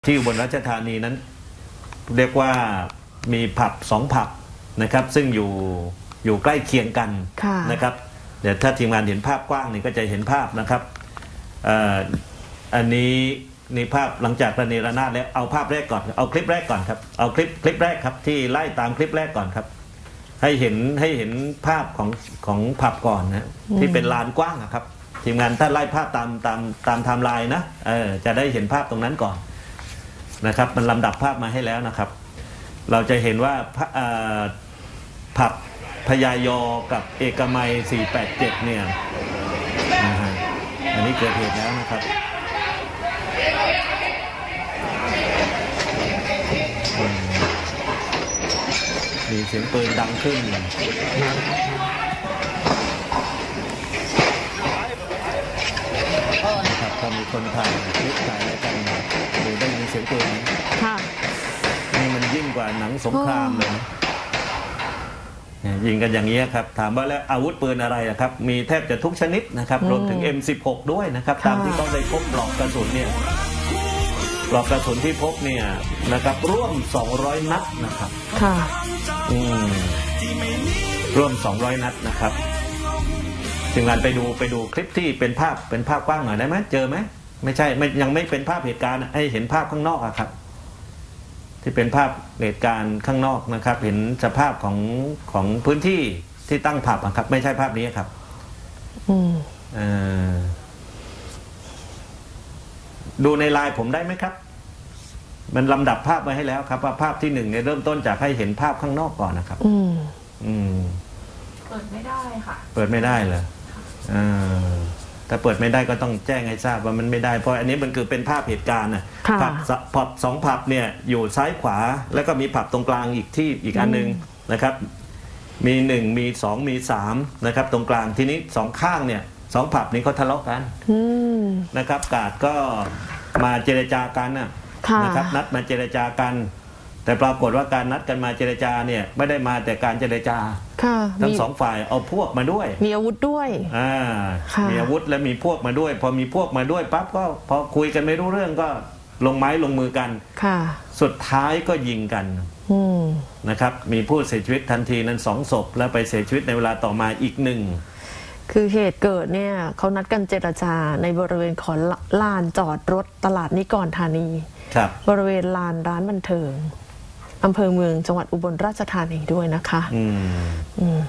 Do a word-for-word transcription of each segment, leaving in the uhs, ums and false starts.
ที่อุบลราชธานีนั้นเรียกว่ามีผับสองผับนะครับซึ่งอยู่อยู่ใกล้เคียงกันนะครับเดี๋ยวถ้าทีมงานเห็นภาพกว้างนี่ก็จะเห็นภาพนะครับอันนี้นี่ภาพหลังจากระเนระนาดแล้วเอาภาพแรกก่อนเอาคลิปแรกก่อนครับเอาคลิปคลิปแรกครับที่ไล่ตามคลิปแรกก่อนครับให้เห็นให้เห็นภาพของของผับก่อนนะที่เป็นลานกว้างครับทีมงานถ้าไล่ภาพตามตามตามไทม์ไลน์นะเออจะได้เห็นภาพตรงนั้นก่อนนะครับมันลำดับภาพมาให้แล้วนะครับเราจะเห็นว่าผับพญายอกับเอกมัยสี่แปดเจ็ดเนี่ยนะฮะอันนี้เกิดเหตุแล้วนะครับมีเสียงปืนดังขึ้นนะครับพอมีคนถ่ายคลิปถ่ายแล้วกันดูได้ยินเสียงปืนค่ะนี่มันยิ่งกว่าหนังสงครามเลยนะยิงกันอย่างนี้ครับถามว่าแล้วอาวุธปืนอะไรครับมีแทบจะทุกชนิดนะครับรวมถึง เอ็ม สิบหก ด้วยนะครับตามที่เขาได้พบปลอกกระสุนเนี่ยปลอกกระสุนที่พบเนี่ยนะครับร่วมสองร้อยนัดนะครับค่ะอืมร่วมสองร้อยนัดนะครับทีมงานไปดูไปดูคลิปที่เป็นภาพเป็นภาพกว้างหน่อยได้ไหมเจอไหมไม่ใช่ไม่ยังไม่เป็นภาพเหตุการณ์ให้เห็นภาพข้างนอกอะครับที่เป็นภาพเหตุการณ์ข้างนอกนะครับเห็นสภาพของของพื้นที่ที่ตั้งผับอะครับไม่ใช่ภาพนี้ครับอืมเอ่อดูในไลน์ผมได้ไหมครับมันลำดับภาพไว้ให้แล้วครับว่าภาพที่หนึ่งเนี่ยเริ่มต้นจากให้เห็นภาพข้างนอกก่อนนะครับอืมอืมเปิดไม่ได้ค่ะเปิดไม่ได้เลยอ่าถ้าเปิดไม่ได้ก็ต้องแจ้งให้ทราบว่ามันไม่ได้เพราะอันนี้มันคือเป็นภาพเหตุการณ์นะผับผับสองผับเนี่ยอยู่ซ้ายขวาแล้วก็มีผับตรงกลางอีกที่อีกอันนึงนะครับมีหนึ่งมีสองมีสามนะครับตรงกลางทีนี้สองข้างเนี่ยสองผับนี้เขาทะเลาะกันนะครับกาดก็มาเจรจากันนะครับนัดมาเจรจากันแต่ปรากฏว่าการนัดกันมาเจรจาเนี่ยไม่ได้มาแต่การเจรจาทั้งสองฝ่ายเอาพวกมาด้วยมีอาวุธด้วยอ่ามีอาวุธและมีพวกมาด้วยพอมีพวกมาด้วยปั๊บก็พอคุยกันไม่รู้เรื่องก็ลงไม้ลงมือกันค่ะสุดท้ายก็ยิงกันนะครับมีผู้เสียชีวิตทันทีนั้นสองศพแล้วไปเสียชีวิตในเวลาต่อมาอีกหนึ่งคือเหตุเกิดเนี่ยเขานัดกันเจรจาในบริเวณของลานจอดรถตลาดนิกรธานีครับบริเวณลานร้านบันเทิงอำเภอเมืองจังหวัดอุบลราชธานีด้วยนะคะอืมอืม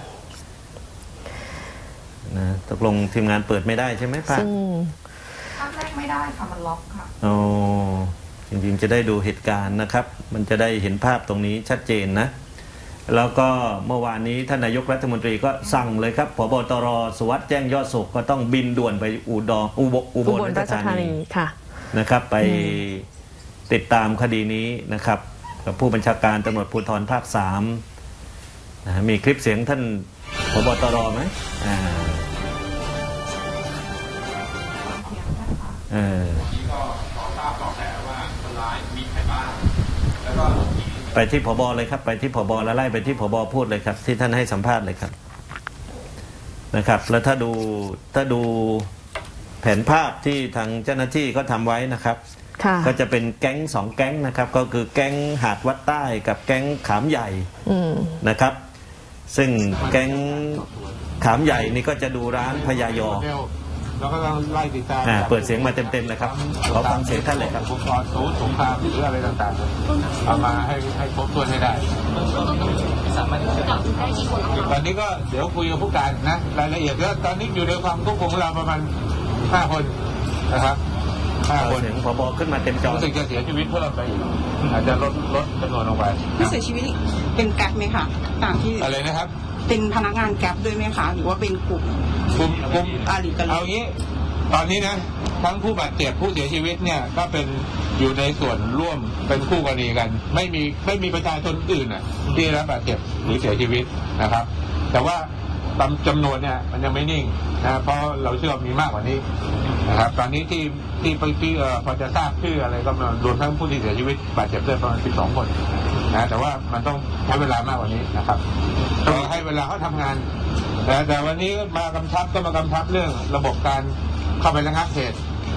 นะตกลงทีมงานเปิดไม่ได้ใช่ไหมป้าซึ่งภาพแรกไม่ได้ค่ะมันล็อกค่ะอ๋อจริงๆจะได้ดูเหตุการณ์นะครับมันจะได้เห็นภาพตรงนี้ชัดเจนนะแล้วก็เมื่อวานนี้ท่านนายกรัฐมนตรีก็สั่งเลยครับผบตร.สุวัสดิ์แจ้งยอดสุขก็ต้องบินด่วนไปอุดรอุบลราชธานีค่ะนะครับไปติดตามคดีนี้นะครับกับผู้บัญชาการตำรวจภูธรภาคสามนะมีคลิปเสียงท่านผบตร.ไหมอ่าเออไปที่ผบ.เลยครับไปที่ผบ.แล้วไล่ไปที่ผบ.พูดเลยครับที่ท่านให้สัมภาษณ์เลยครับนะครับแล้วถ้าดูถ้าดูแผนภาพที่ทางเจ้าหน้าที่ก็ทำไว้นะครับก็จะเป็นแก๊งสองแก๊งนะครับก็คือแก๊งหาดวัดใต้กับแก๊งขามใหญ่นะครับซึ่งแก๊งขามใหญ่นี่ก็จะดูร้านพญายอแล้วก็ไล่ติดตามเปิดเสียงมาเต็มๆนะครับขอฟังเสียงท่านเลยครับอุปกรณ์สงครามหรืออะไรต่างๆเอามาให้ให้ครบถ้วนให้ได้ตอนนี้ก็เดี๋ยวคุยกับผู้การนะรายละเอียดก็ตอนนี้อยู่ในความควบคุมของเราประมาณห้าคนนะครับห้าคนเสียงผบ.ขึ้นมาเต็มจอรู้สึกจะเสียชีวิตเพิ่มไปอาจจะลดลดจำนวนลงไปผู้เสียชีวิตเป็นแก๊ปไหมคะตามที่อะไรนะครับเป็นพนักงานแก๊ปด้วยไหมคะหรือว่าเป็นกลุ่มกลุ่มกลุ่มอาลีกันเอางี้ตอนนี้นะทั้งผู้บาดเจ็บผู้เสียชีวิตเนี่ยก็เป็นอยู่ในส่วนร่วมเป็นคู่กรณีกันไม่มีไม่มีประชาชนอื่นอ่ะที่ได้รับบาดเจ็บหรือเสียชีวิตนะครับแต่ว่าจำนวนเนี่ยมันยังไม่นิ่งนะเพราะเราเชื่อมีมากกว่านี้นะครับตอนนี้ที่ที่ไปที่พอจะทราบชื่ออะไรก็รวมทั้งผู้ที่เสียชีวิตบาดเจ็บด้วยประมาณสิบสองคนนะแต่ว่ามันต้องใช้เวลามากกว่านี้นะครับต้องให้เวลาเขาทำงานแต่แต่วันนี้มากำชับก็มากำชับเรื่องระบบการเข้าไประงับเหตุ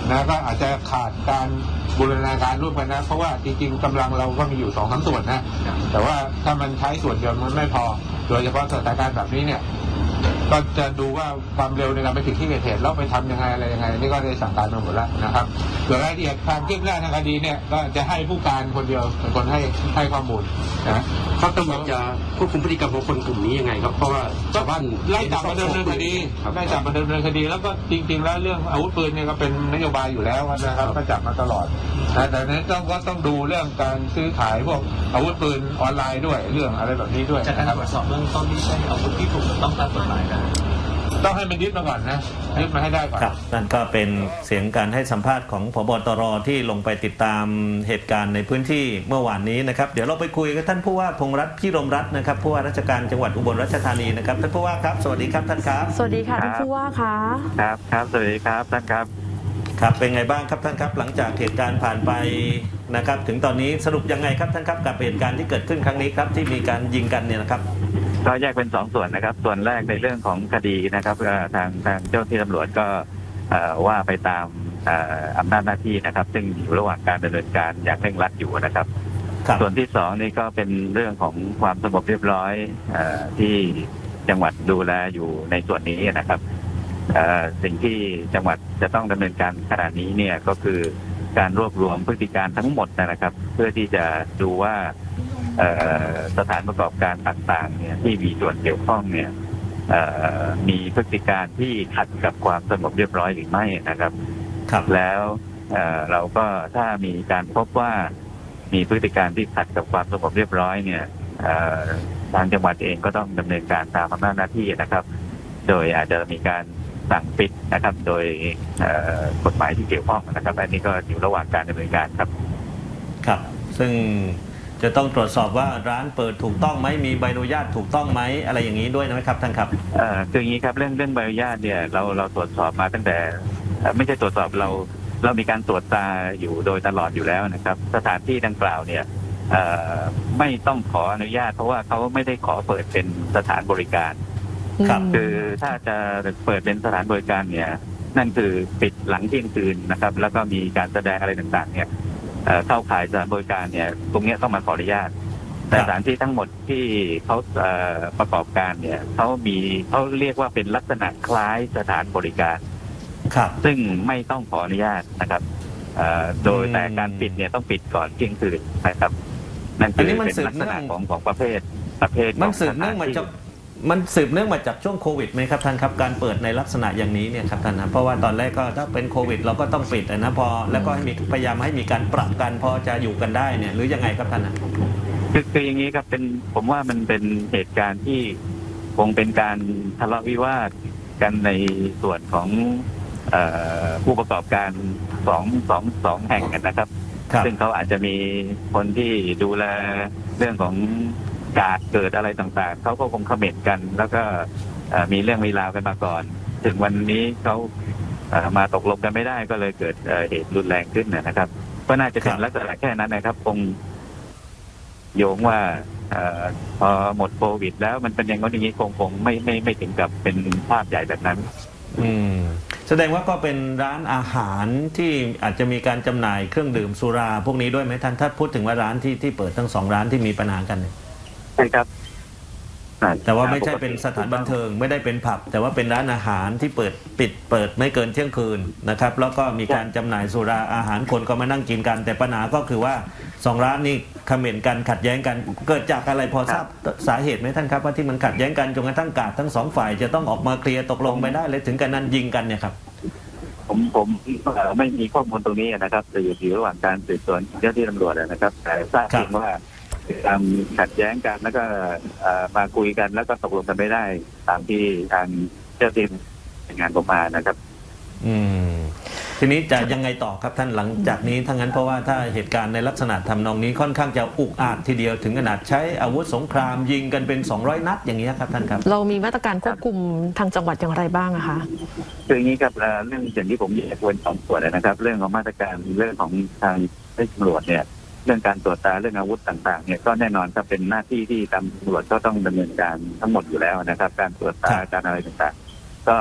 นะก็อาจจะขาดการบูรณาการร่วมกันนะเพราะว่าจริงๆกำลังเราก็มีอยู่สองสามส่วนนะแต่ว่าถ้ามันใช้ส่วนเดียวมันไม่พอโดยเฉพาะสถานการณ์แบบนี้เนี่ยก็จะดูว่าความเร็วในการไปถึงที่เกิดเหตุแล้วไปทำยังไงอะไรยังไงนี่ก็ได้สั่งการมาหมดแล้วนะครับส่วนรายละเอียดความคืบหน้าทางคดีเนี่ยก็จะให้ผู้การคนเดียวเป็นคนให้ให้ข้อมูลนะเขาตำรวจจะควบคุมพฤติกรรมของคนกลุ่มนี้ยังไงครับเพราะว่าชาวบ้านไล่จับมาดำเนินคดีไล่จับมาดำเนินคดีแล้วก็จริงๆแล้วเรื่องอาวุธปืนเนี่ยก็เป็นนโยบายอยู่แล้วนะครับก็จับมาตลอดนะแต่นั้นต้องก็ต้องดูเรื่องการซื้อขายพวกอาวุธปืนออนไลน์ด้วยเรื่องอะไรแบบนี้ด้วยจากการตรวจสอบเบื้องต้นที่ใช่อาวุธที่ถูกต้องตามกฎหมายนะต้องให้มันยึดมาก่อนนะยึดมาให้ได้ก่อนครับนั่นก็เป็นเสียงการให้สัมภาษณ์ของผบ.ตร.ที่ลงไปติดตามเหตุการณ์ในพื้นที่เมื่อวานนี้นะครับเดี๋ยวเราไปคุยกับท่านผู้ว่าพงษ์รัตน์พิรมรัตน์นะครับผู้ว่าราชการจังหวัดอุบลราชธานีนะครับท่านผู้ว่าครับสวัสดีครับท่านครับสวัสดีค่ะท่านผู้ว่าค่ะครับครับสวัสดีครับท่านครับครับเป็นไงบ้างครับท่านครับหลังจากเหตุการณ์ผ่านไปนะครับถึงตอนนี้สรุปยังไงครับท่านครับกับเหตุการณ์ที่เกิดขึ้นครั้งนี้ครับที่มีการยิงกันเนี่ยนะครับก็แยกเป็นสองส่วนนะครับส่วนแรกในเรื่องของคดีนะครับทางทางเจ้าหน้าที่ตำรวจก็ว่าไปตามอำนาจหน้าที่นะครับซึ่งอยู่ระหว่างการดำเนินการอย่างเร่งรัดอยู่นะครับส่วนที่สองนี่ก็เป็นเรื่องของความสงบเรียบร้อยที่จังหวัดดูแลอยู่ในส่วนนี้นะครับสิ่งที่จังหวัดจะต้องดำเนินการขณะนี้เนี่ยก็คือการรวบรวมพฤติการทั้งหมดนะครับเพื่อที่จะดูว่าสถานประกอบการต่างๆเนี่ยที่มีส่วนเกี่ยวข้องเนี่ยมีพฤติการที่ขัดกับความสงบเรียบร้อยหรือไม่นะครับแล้วเราก็ถ้ามีการพบว่ามีพฤติการที่ขัดกับความสงบเรียบร้อยเนี่ยทางจังหวัดเองก็ต้องดำเนินการตามอำนาจหน้าที่นะครับโดยอาจจะมีการสั่งปิดนะครับโดยกฎหมายที่เกี่ยวข้องนะครับอันนี้ก็อยู่ระหว่างการดำเนินการครับครับซึ่งจะต้องตรวจสอบว่าร้านเปิดถูกต้องไหมมีใบอนุญาตถูกต้องไหมอะไรอย่างนี้ด้วยนะครับท่านครับเอ่อคืออย่างนี้ครับเรื่องเรื่องใบอนุญาตเนี่ยเราเราตรวจสอบมาตั้งแต่ไม่ใช่ตรวจสอบเราเรามีการตรวจตาอยู่โดยตลอดอยู่แล้วนะครับสถานที่ดังกล่าวเนี่ยไม่ต้องขออนุญาตเพราะว่าเขาไม่ได้ขอเปิดเป็นสถานบริการครับคือถ้าจะเปิดเป็นสถานบริการเนี่ยนั่นคือปิดหลังเที่ยงคืนนะครับแล้วก็มีการแสดงอะไรต่างๆเนี่ยเข้าข่ายสถานบริการเนี่ยตรงนี้ต้องมาขออนุญาตแต่สถานที่ทั้งหมดที่เขาประกอบการเนี่ยเขามีเขาเรียกว่าเป็นลักษณะคล้ายสถานบริการครับซึ่งไม่ต้องขออนุญาตนะครับโดยแต่การปิดเนี่ยต้องปิดก่อนเที่ยงคืนนะครับนั่นคือเป็นลักษณะของของประเภทประเภทมันสืบเนื่องมาจากมันสืบเนื่องมาจากช่วงโควิดไหมครับท่านครับการเปิดในลักษณะอย่างนี้เนี่ยครับท่านนะเพราะว่าตอนแรกก็ถ้าเป็นโควิดเราก็ต้องปิดนะพอแล้วก็ให้มีพยายามให้มีการปรับกันพอจะอยู่กันได้เนี่ยหรือยังไงครับท่านนะคือคืออย่างนี้ครับเป็นผมว่ามันเป็นเหตุการณ์ที่คงเป็นการทะเลาะวิวาทกันในส่วนของผู้ประกอบการสองสองสองแห่งกันนะครับซึ่งเขาอาจจะมีคนที่ดูแลเรื่องของการเกิดอะไรต่างๆเขาก็คงคอมเมนต์กันแล้วก็มีเรื่องมีราวกันมาก่อนถึงวันนี้เขามาตกลงกันไม่ได้ก็เลยเกิดเหตุรุนแรงขึ้นนะครับก็น่าจะเป็นลักษณะแค่นั้นนะครับคงโยงว่าพอหมดโควิดแล้วมันเป็นอย่างนี้คงคงไม่ไม่ไม่ถึงกับเป็นภาพใหญ่แบบนั้นอืมแสดงว่าก็เป็นร้านอาหารที่อาจจะมีการจำหน่ายเครื่องดื่มสุราพวกนี้ด้วยไหมท่านถ้าพูดถึงว่าร้านที่ที่เปิดทั้งสองร้านที่มีปัญหากันใช่ครับแต่ว่าไม่ใช่เป็นสถานบันเทิงไม่ได้เป็นผับแต่ว่าเป็นร้านอาหารที่เปิดปิดเปิดไม่เกินเที่ยงคืนนะครับแล้วก็มีการจำหน่ายสุราอาหารคนก็มานั่งกินกันแต่ปัญหาก็คือว่าสองร้านนี้คอมเมนต์กันขัดแย้งกันเกิดจากอะไรพอทราบสาเหตุไหมท่านครับว่าที่มันขัดแย้งกันจนกระทั่งกาดทั้งสองฝ่ายจะต้องออกมาเคลียร์ตกลงไปได้เลยถึงกันนั้นยิงกันเนี่ยครับผมผมไม่มีข้อมูลตรงนี้นะครับจะอยู่ที่ระหว่างการสืบสวนเจ้าที่ตำรวจนะครับแต่ทราบเพียงว่าตามขัดแย้งกันแล้วก็มาคุยกันแล้วก็ตกลงกันไม่ได้ตามที่ทางเจ้าทีมงานผมมานะครับอืมทีนี้จะยังไงต่อครับท่านหลังจากนี้ทั้งนั้นเพราะว่าถ้าเหตุการณ์ในลักษณะทำนองนี้ค่อนข้างจะอุกอาจทีเดียวถึงขนาดใช้อาวุธสงครามยิงกันเป็นสองร้อยนัดอย่างนี้ครับท่านครับเรามีมาตรการควบคุมทางจังหวัดอย่างไรบ้างอะคะคืออย่างนี้ครับเรื่องอย่างที่ผมแยกเป็นสองส่วนนะครับเรื่องของมาตรการเรื่องของทางตำรวจเนี่ยเรื่องการตรวจตาเรื่องอาวุธต่างๆเนี่ยก็แน่นอนครับเป็นหน้าที่ที่ตำรวจก็ต้องดำเนินการทั้งหมดอยู่แล้วนะครับการตรวจตาการอะไรต่างๆก็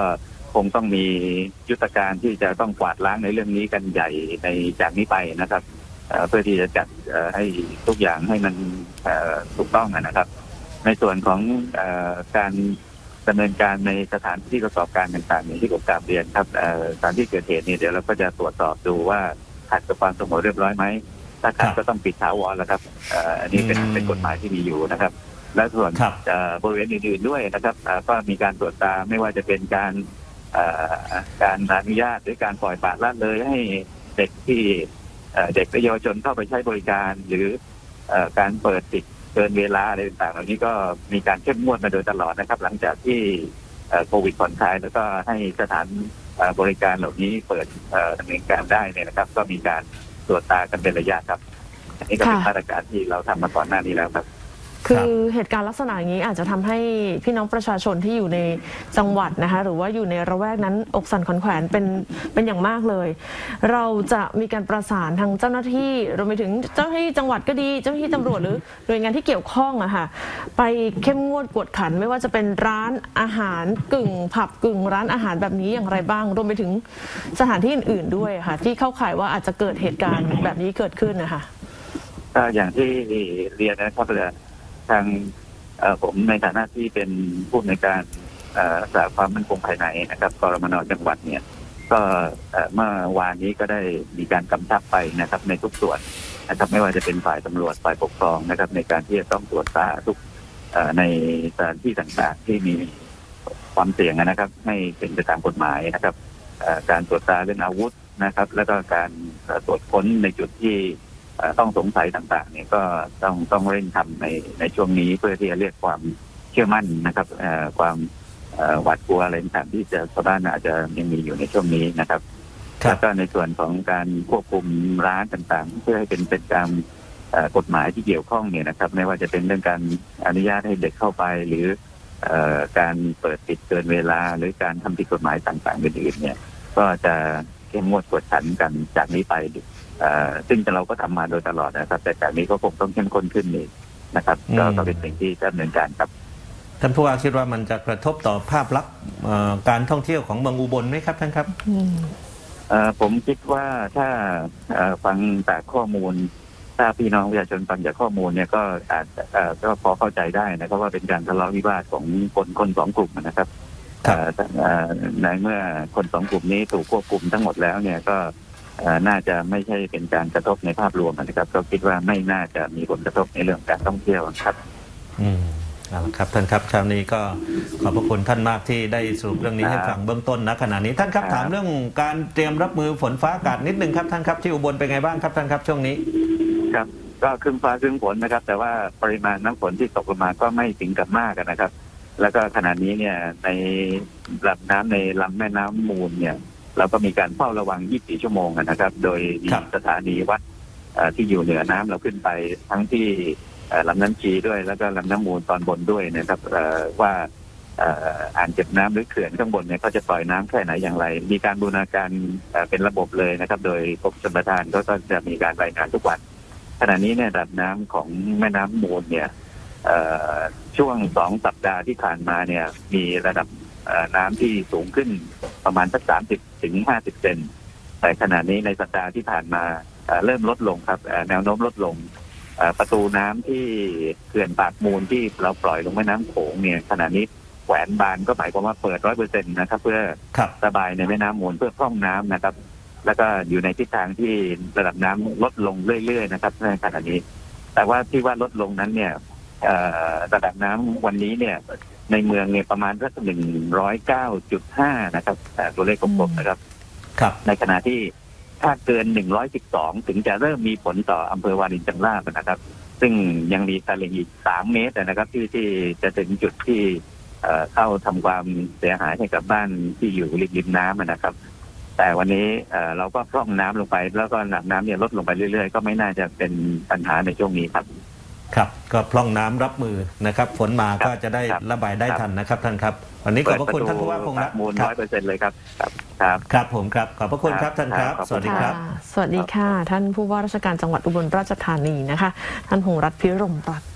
คงต้องมียุทธการที่จะต้องกวาดล้างในเรื่องนี้กันใหญ่ในจากนี้ไปนะครับเพื่อที่จะจัดให้ทุกอย่างให้มันถูกต้องนะครับ ในส่วนของการดำเนินการในสถานที่ประกอบการต่างๆอย่างที่ผมกราบเรียนครับสถานที่เกิดเหตุเนี่ยเดี๋ยวเราก็จะตรวจสอบดูว่าขัดกับความสงบเรียบร้อยไหมถ้าขัดก็ต้องปิดถาวรแล้วครับอันนี้เป็นเป็นกฎหมายที่มีอยู่นะครับและส่วนบริเวณอื่นๆด้วยนะครับก็มีการตรวจตาไม่ว่าจะเป็นการการอนุญาตหรือการปล่อยปละละเลยให้เด็กที่เด็กและเยาวชนเข้าไปใช้บริการหรือการเปิดปิดเกินเวลาอะไรต่างๆเหล่านี้ก็มีการเข้มงวดมาโดยตลอดนะครับหลังจากที่โควิดผ่อนคลายแล้วก็ให้สถานบริการเหล่านี้เปิดดำเนินการได้เนี่ยนะครับก็มีการตรวจตากันเป็นระยะครับอันนี้ก็เป็นมาตรการที่เราทำมาก่อนหน้านี้แล้วครับคือเหตุการณ์ลักษณะอย่างนี้อาจจะทำให้พี่น้องประชาชนที่อยู่ในจังหวัดนะคะหรือว่าอยู่ในระแวกนั้นอกสั่นขวัญแขวนเป็นเป็นอย่างมากเลยเราจะมีการประสานทางเจ้าหน้าที่รวมไปถึงเจ้าหน้าที่จังหวัดก็ดีเจ้าหน้าที่ตำรวจหรือหน่วยงานที่เกี่ยวข้องอะค่ะไปเข้มงวดกวดขันไม่ว่าจะเป็นร้านอาหารกึ่งผับกึ่งร้านอาหารแบบนี้อย่างไรบ้างรวมไปถึงสถานที่อื่นๆด้วยค่ะที่เข้าข่ายว่าอาจจะเกิดเหตุการณ์แบบนี้เกิดขึ้นนะคะก็อย่างที่เรียนนะครับทางผมในฐานะที่เป็นผู้อำนวยการรักษาความมั่นคงภายในนะครับกรมน.จังหวัดเนี่ยก็เมื่อวานนี้ก็ได้มีการกำชับไปนะครับในทุกส่วนนะครับไม่ว่าจะเป็นฝ่ายตำรวจฝ่ายปกครองนะครับในการที่จะต้องตรวจตาทุกในสถานที่ต่างๆที่มีความเสี่ยงนะครับให้เป็นไปตามกฎหมายนะครับการตรวจตาเรื่องอาวุธนะครับแล้วก็การตรวจค้นในจุดที่ต้องสงสัยต่างๆเนี่ยก็ต้องต้องเร่งทำในในช่วงนี้เพื่อที่จะเรียกความเชื่อมั่นนะครับความหวาดกลัวอะไรต่างๆที่จะชาวบ้านอาจจะยังมีอยู่ในช่วงนี้นะครับแล้วก็ในส่วนของการควบคุมร้านต่างๆเพื่อให้เป็นเป็นตามกฎหมายที่เกี่ยวข้องเนี่ยนะครับไม่ว่าจะเป็นเรื่องการอนุญาตให้เด็กเข้าไปหรือการเปิดปิดเกินเวลาหรือการทำผิดกฎหมายต่างๆอื่นๆเนี่ยก็จะเข้มงวดกวดขันกันจากนี้ไปซึ่งเราก็ทำมาโดยตลอดนะครับแต่จากนี้ก็คงต้องเข้มข้นขึ้นนี่นะครับก็เป็นสิ่งที่ดำเนินการครับท่านผู้ว่าคิดว่ามันจะกระทบต่อภาพลักษณ์การท่องเที่ยวของเมืองอุบลไหมครับท่านครับผมคิดว่าถ้าฟังจากข้อมูลถ้าพี่น้องประชาชนฟังจากข้อมูลเนี่ยก็อาจก็พอเข้าใจได้นะครับว่าเป็นการทะเลาะวิวาทของคนคนสองกลุ่มนะครับในเมื่อคนสองกลุ่มนี้ถูกควบคุมทั้งหมดแล้วเนี่ยก็น่าจะไม่ใช่เป็นการกระทบในภาพรวมนะครับก็คิดว่าไม่น่าจะมีผลกระทบในเรื่องการท่องเที่ยวครับอืมเอาละครับท่านครับเช้านี้ก็ขอบพระคุณท่านมากที่ได้สรุปเรื่องนี้ให้ฟังเบื้องต้นณขณะนี้ท่านครับถามเรื่องการเตรียมรับมือฝนฟ้าอากาศนิดนึงครับท่านครับที่อุบลเป็นไงบ้างครับท่านครับช่วงนี้ครับก็ครึ่งฟ้าครึ่งฝนนะครับแต่ว่าปริมาณน้ำฝนที่ตกลงมาก็ไม่ถึงกับมากนะครับแล้วก็ขณะนี้เนี่ยในลำน้ำในลำแม่น้ำมูลเนี่ยเราก็มีการเฝ้าระวังยี่สิบสี่ชั่วโมงนะครับโดยมีสถานีวัดที่อยู่เหนือน้ำเราขึ้นไปทั้งที่ลำน้ำชีด้วยแล้วก็ลำน้ำมูลตอนบนด้วยนะครับว่าอ่างเก็บน้ำหรือเขื่อนข้างบนเนี่ยเขาจะปล่อยน้ำแค่ไหนอย่างไรมีการบูรณาการเป็นระบบเลยนะครับโดยกรมชลประทานก็จะมีการรายงานทุกวันขณะนี้เนี่ยระดับน้ำของแม่น้ำมูลเนี่ยช่วงสองสัปดาห์ที่ผ่านมาเนี่ยมีระดับน้ำที่สูงขึ้นประมาณสักสามสิบถึงห้าสิบเซนแต่ขณะนี้ในสัปดาห์ที่ผ่านมาเริ่มลดลงครับแนวโน้มลดลงประตูน้ำที่เขื่อนปากมูลที่เราปล่อยลงแม่น้ำโขงเนี่ยขณะนี้แขวนบานก็หมายความว่าเปิดร้อยเปอร์เซ็นต์นะครับเพื่อระบายในแม่น้ำมูลเพื่อพร่องน้ำนะครับแล้วก็อยู่ในทิศทางที่ระดับน้ำลดลงเรื่อยๆนะครับในขณะนี้แต่ว่าที่ว่าลดลงนั้นเนี่ยระดับน้ำวันนี้เนี่ยในเมืองเนี่ยประมาณสักหนึ่งร้อยเก้าจุดห้านะครับตัวเลขกลมๆนะครับครับในขณะที่ถ้าเกินหนึ่งร้อยสิบสองถึงจะเริ่มมีผลต่ออำเภอวารินชำราบนะครับซึ่งยังมีตลิ่งอีกสามเมตรนะครับที่ที่จะถึงจุดที่เข้าทำความเสียหายให้กับบ้านที่อยู่ริมน้ำนะครับแต่วันนี้เราก็พร่องน้ำลงไปแล้วก็ระดับน้ำเนี่ยลดลงไปเรื่อยๆก็ไม่น่าจะเป็นปัญหาในช่วงนี้ครับครับก็พร่องน้ำรับมือนะครับฝนมาก็จะได้ระบายได้ทันนะครับท่านครับวันนี้ขอบพระคุณท่านผู้ว่าคงรักมูลร้อยเปอร์เซ็นต์เลยครับครับครับผมครับขอบพระคุณครับท่านครับสวัสดีครับสวัสดีค่ะท่านผู้ว่าราชการจังหวัดอุบลราชธานีนะคะท่านพงษ์รัตน์พิรมรัตน์ค่ะ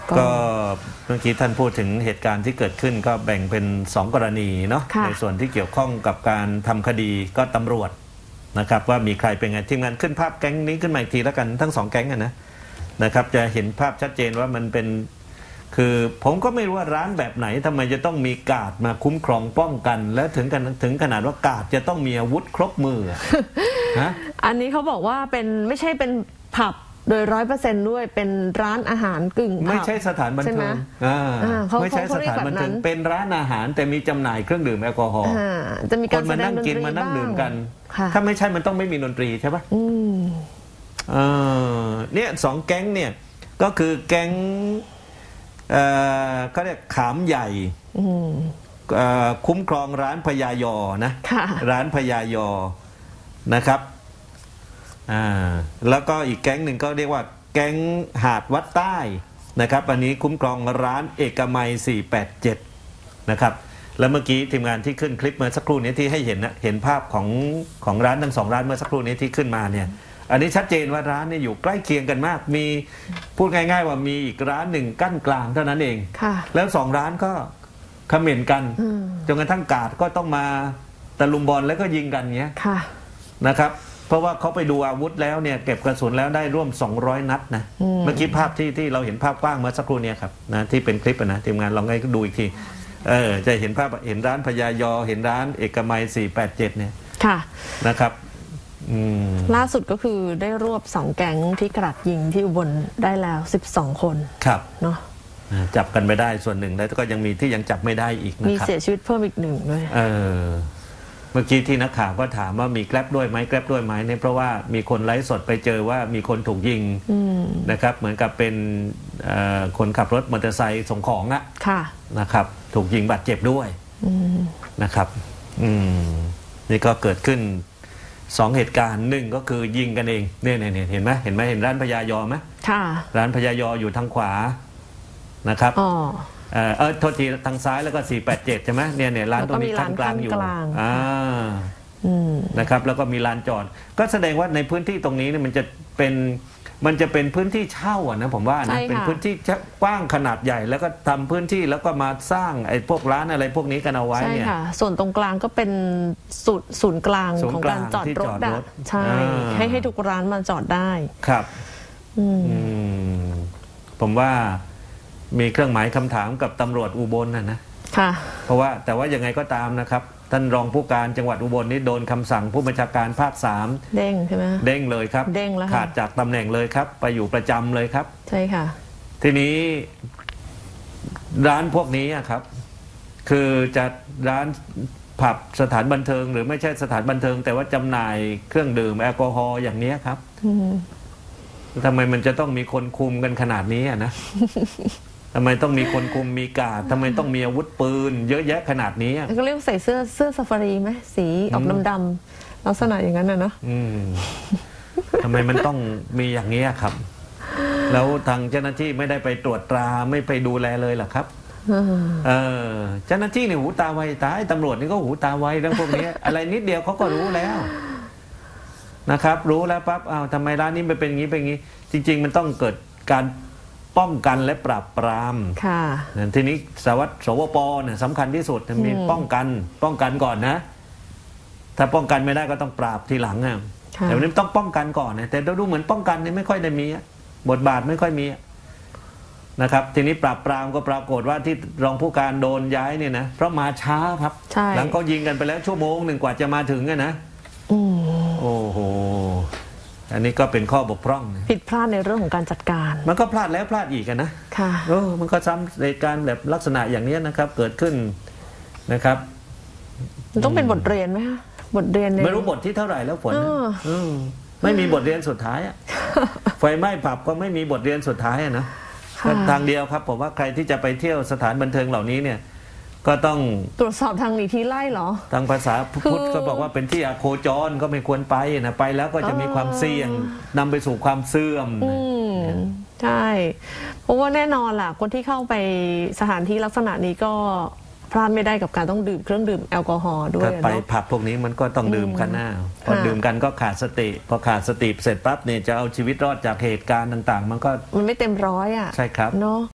ก็เมื่อกี้ท่านพูดถึงเหตุการณ์ที่เกิดขึ้นก็แบ่งเป็นสองกรณีเนาะในส่วนที่เกี่ยวข้องกับการทำคดีก็ตำรวจนะครับว่ามีใครเป็นไงทีมงานขึ้นภาพแก๊งนี้ขึ้นมาอีกทีแล้วกันทั้งสองแก๊งนะนะครับจะเห็นภาพชัดเจนว่ามันเป็นคือผมก็ไม่รู้ว่าร้านแบบไหนทำไมจะต้องมีกาดมาคุ้มครองป้องกันและถึงกันถึงขนาดว่ากาดจะต้องมีอาวุธครบมือฮะอันนี้เขาบอกว่าเป็นไม่ใช่เป็นผับโดยร้อยเปอร์เซ็นต์ด้วยเป็นร้านอาหารกึ่งผับไม่ใช่สถานบันเทิงไม่ใช่สถานบันเทิงเป็นร้านอาหารแต่มีจำหน่ายเครื่องดื่มแอลกอฮอล์จะมีการคนมานั่งกินมานั่งดื่มกันค่ะถ้าไม่ใช่มันต้องไม่มีดนตรีใช่ปะอืมเออเนี่ยสองแก๊งเนี่ยก็คือแก๊งเอ่อเขาเรียกขามใหญ่เอ่อคุ้มครองร้านพญายอนะค่ะร้านพญายอนะครับอ่าแล้วก็อีกแก๊งหนึ่งก็เรียกว่าแก๊งหาดวัดใต้นะครับอันนี้คุ้มครองร้านเอกมัยสี่แปดเจ็ดนะครับแล้วเมื่อกี้ทีมงานที่ขึ้นคลิปเมื่อสักครู่นี้ที่ให้เห็นนะเห็นภาพของของร้านทั้งสองร้านเมื่อสักครู่นี้ที่ขึ้นมาเนี่ยอันนี้ชัดเจนว่าร้านเนี่ยอยู่ใกล้เคียงกันมากมีพูดง่ายๆว่ามีอีกร้านหนึ่งกั้นกลางเท่านั้นเองค่ะแล้วสองร้านก็เขม่นกันจนกระทั่งกาดก็ต้องมาตะลุมบอลแล้วก็ยิงกันเงี้ยค่ะนะครับเพราะว่าเขาไปดูอาวุธแล้วเนี่ยเก็บกระสุนแล้วได้ร่วมสองร้อยนัดนะเมื่อกี้ภาพที่ที่เราเห็นภาพกว้างเมื่อสักครู่นี้ครับนะที่เป็นคลิปนะทีมงานลองให้ดูอีกทีเออจะเห็นภาพเห็นร้านพญายอเห็นร้านเอกมัยสี่แปดเจ็ดเนี่ยค่ะนะครับอืมล่าสุดก็คือได้รวบสองแก๊งที่กราดยิงที่อุบลได้แล้วสิบสองคนครับเนาะจับกันไปได้ส่วนหนึ่งแล้วก็ยังมีที่ยังจับไม่ได้อีกนะมีครับเสียชีวิตเพิ่มอีกหนึ่งด้วยเออเมื่อกี้ที่นักข่าวก็ถามว่ามีแกร็บด้วยไหมแกร็บด้วยไหมเนี่ยเพราะว่ามีคนไลฟ์สดไปเจอว่ามีคนถูกยิงนะครับเหมือนกับเป็นคนขับรถมอเตอร์ไซค์ส่งของอะค่ะนะครับถูกยิงบาดเจ็บด้วยนะครับอืมนี่ก็เกิดขึ้นสองเหตุการณ์หนึ่งก็คือยิงกันเองเนี่ยเนี่ยเห็นไหมเห็นไหมเห็นร้านพญายอไหมค่ะร้านพญายออยู่ทางขวานะครับอ๋อเออเออโทษทีทางซ้ายแล้วก็สี่แปดเจ็ดใช่ไหมเนี่ยเนี่ยร้านตรงนี้ขั้นกลางอยู่อ่านะครับแล้วก็มีลานจอดก็แสดงว่าในพื้นที่ตรงนี้เนี่ยมันจะเป็นมันจะเป็นพื้นที่เช่าอะนะผมว่านะเป็นพื้นที่กว้างขนาดใหญ่แล้วก็ทำพื้นที่แล้วก็มาสร้างไอ้พวกร้านอะไรพวกนี้กันเอาไว้เนี่ยใช่ค่ะส่วนตรงกลางก็เป็นศูนย์ศูนย์กลางของการจอดรถอะใช่ให้ให้ทุกร้านมาจอดได้ครับอืมผมว่ามีเครื่องหมายคำถามกับตำรวจอุบลนะนะค่ะเพราะว่าแต่ว่ายังไงก็ตามนะครับท่านรองผู้การจังหวัดอุบลนี่โดนคำสั่งผู้บัญชาการภาคสามเด้งใช่ไหมเด้งเลยครับเด้งแล้วขาดจากตำแหน่งเลยครับไปอยู่ประจำเลยครับใช่ค่ะทีนี้ร้านพวกนี้ครับคือจะร้านผับสถานบันเทิงหรือไม่ใช่สถานบันเทิงแต่ว่าจำหน่ายเครื่องดื่มแอลกอฮอล์อย่างนี้ครับทำไมมันจะต้องมีคนคุมกันขนาดนี้นะ ทำไมต้องมีคนคุมมีกาดทำไมต้องมีอาวุธปืนเยอะแยะขนาดนี้ก็เรียกใส่เสื้อเสื้อซาฟารีไหมสีออกดำๆลักษณะอย่างนั้นนะเนาะทำไมมันต้องมีอย่างนี้ครับแล้วทางเจ้าหน้าที่ไม่ได้ไปตรวจตราไม่ไปดูแลเลยหรอครับเออเจ้าหน้าที่เนี่ยหูตาไวตาไอ้ตำรวจนี่ก็หูตาไวเรื่องพวกนี้ อะไรนิดเดียวเขาก็รู้แล้วนะครับรู้แล้วปั๊บอ้าวทำไมร้านนี้ไปเป็นอย่างนี้เป็นอย่างนี้จริงๆมันต้องเกิดการป้องกันและปราบปรามค่ะทีนี้สวัสดิ์สวปเนี่ยสำคัญที่สุดมีป้องกันป้องกันก่อนนะถ้าป้องกันไม่ได้ก็ต้องปราบทีหลังอ่ะแต่วันนี้ต้องป้องกันก่อนนะแต่เราดูเหมือนป้องกันนี่ไม่ค่อยได้มีบทบาทไม่ค่อยมีนะครับทีนี้ปราบปรามก็ปรากฏว่าที่รองผู้การโดนย้ายเนี่ยนะเพราะมาช้าครับหลังเขายิงกันไปแล้วชั่วโมงหนึ่งกว่าจะมาถึงนะโอ้โหอันนี้ก็เป็นข้อบกพร่องผิดพลาดในเรื่องของการจัดการมันก็พลาดแล้วพลาดอีกนะค่ะเออมันก็ซ้ำเหตุการณ์แบบลักษณะอย่างนี้นะครับเกิดขึ้นนะครับต้องเป็นบทเรียนไหมคะบทเรียนไม่รู้บทที่เท่าไหร่แล้วฝนไม่มีบทเรียนสุดท้ายไฟไหม้ผับก็ไม่มีบทเรียนสุดท้ายนะทางเดียวครับผมว่าใครที่จะไปเที่ยวสถานบันเทิงเหล่านี้เนี่ยก็ต้องตรวจสอบทางหนีทีไล่เหรอทางภาษาพุทธก็บอกว่าเป็นที่อโคจรก็ไม่ควรไปนะไปแล้วก็จะมีความเสี่ยงนำไปสู่ความเสื่อมใช่เพราะว่าแน่นอนล่ะคนที่เข้าไปสถานที่ลักษณะนี้ก็พลาดไม่ได้กับการต้องดื่มเครื่องดื่มแอลกอฮอล์ด้วยไปผับพวกนี้มันก็ต้องดื่มกันหน้าพอดื่มกันก็ขาดสติพอขาดสติเสร็จปั๊บเนี่ยจะเอาชีวิตรอดจากเหตุการณ์ต่างๆมันก็มันไม่เต็มร้อยอ่ะใช่ครับเนาะ